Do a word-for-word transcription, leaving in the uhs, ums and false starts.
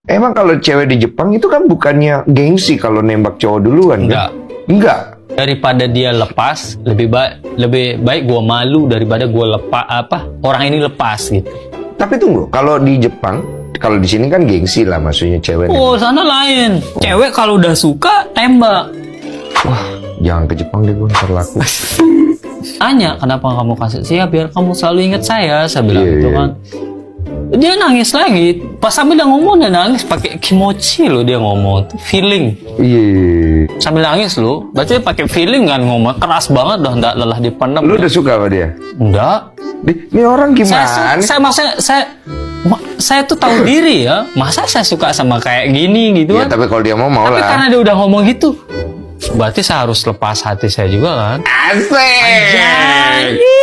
Emang kalau cewek di Jepang itu kan bukannya gengsi kalau nembak cowok duluan? Enggak. Kan? Enggak. Daripada dia lepas, lebih baik lebih baik gua malu daripada gua lepas apa orang ini lepas gitu. Tapi tunggu, kalau di Jepang, kalau di sini kan gengsi lah maksudnya cewek. Oh, sana lain. Oh. Cewek kalau udah suka tembak. Wah, jangan ke Jepang deh, gue ntar laku. Tanya, kenapa kamu kasih saya? Biar kamu selalu ingat saya, saya bilang yeah, gitu yeah. kan. Dia nangis lagi. Pas sambil dia ngomong, dia nangis pakai kimochi loh dia ngomong, feeling. Iya. Yeah. Sambil nangis loh. Berarti dia pakai feeling kan ngomong, keras banget dah, enggak lelah dipendam. Lu udah suka sama dia? Enggak. Ini orang gimana? Saya, saya maksudnya saya saya tuh tahu diri ya. Masa saya suka sama kayak gini gitu ya, kan? Tapi kalau dia mau mau tapi lah. Karena dia udah ngomong gitu, berarti saya harus lepas hati saya juga kan? Asik. Anjay.